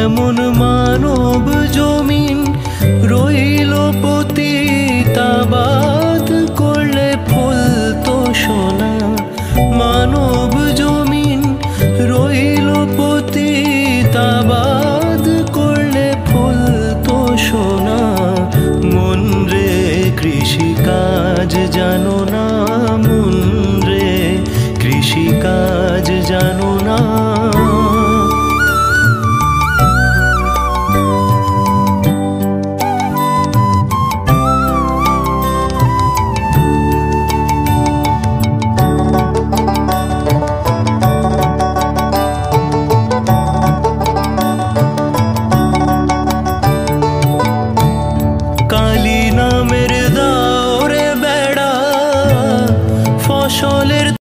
এমন মানব জমিন রইল পতিতাবাদ করলে ফুল তো সোনা। মানব জমিন রইল পতিতাবাদ করলে ফুল তো সোনা। মন রে কৃষিকাজ জানো না, মন রে কৃষিকাজ জানো না। কালী নামের দাও রে বেড়া ফসলের